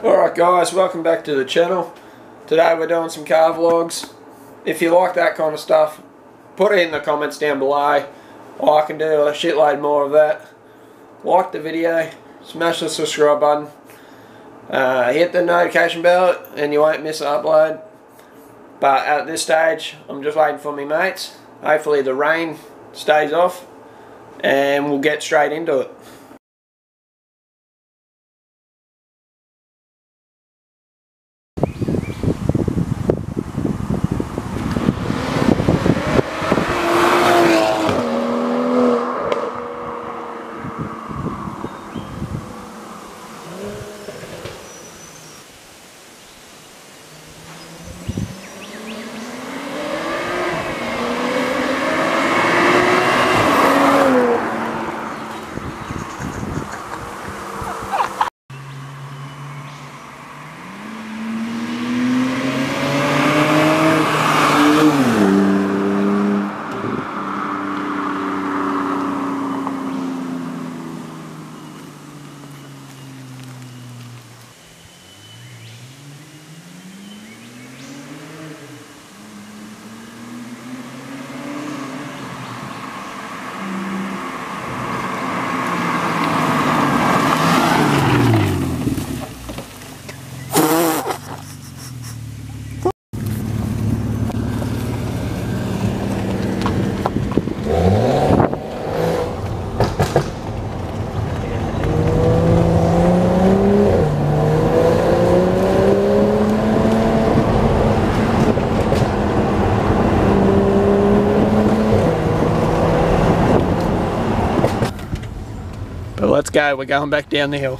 Alright guys, welcome back to the channel. Today we're doing some car vlogs. If you like that kind of stuff, put it in the comments down below. I can do a shitload more of that. Like the video, smash the subscribe button, hit the notification bell and you won't miss an upload. But at this stage, I'm just waiting for me mates. Hopefully the rain stays off and we'll get straight into it. But let's go, we're going back down the hill.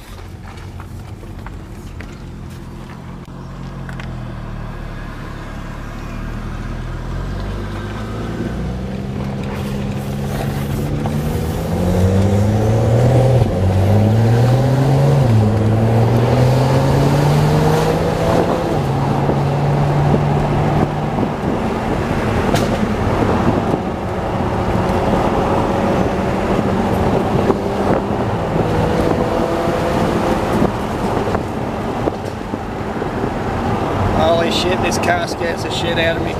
Holy shit, this car scares the shit out of me.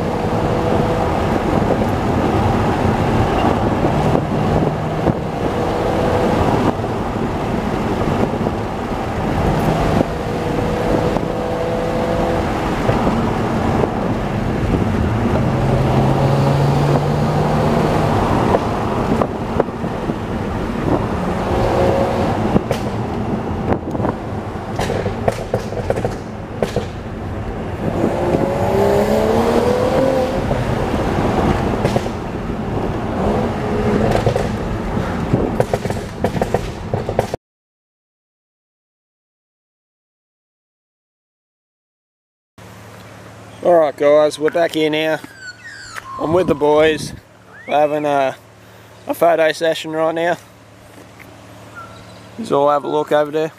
Alright guys, we're back here now. I'm with the boys. We're having a photo session right now. Let's all have a look over there.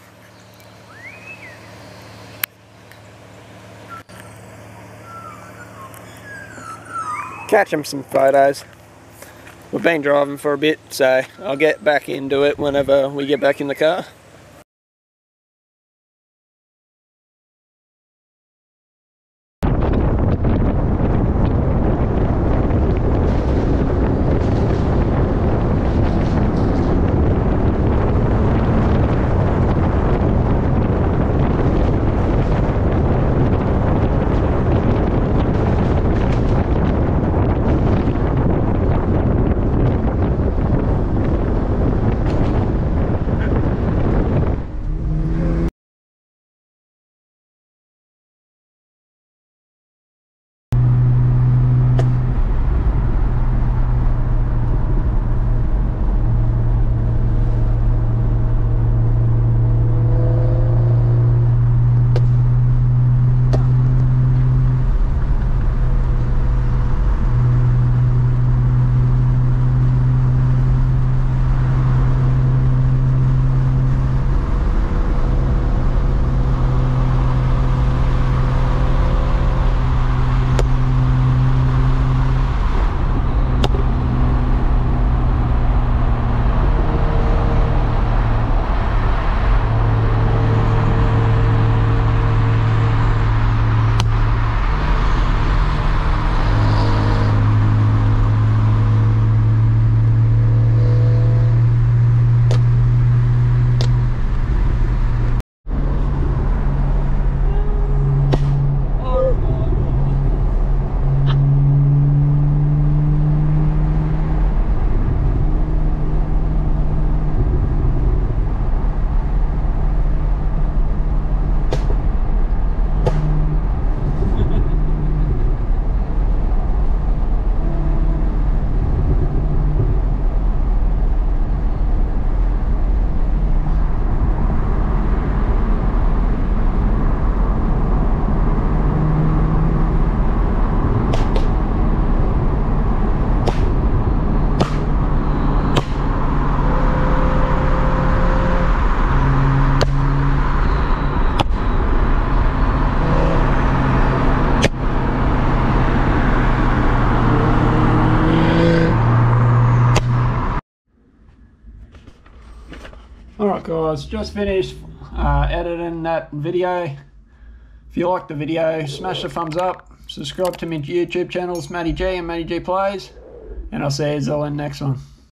Catch them some photos. We've been driving for a bit, so I'll get back into it whenever we get back in the car. Alright guys, just finished editing that video. If you liked the video, smash the thumbs up, subscribe to my YouTube channels, Matty G and Matty G Plays, and I'll see you all in the next one.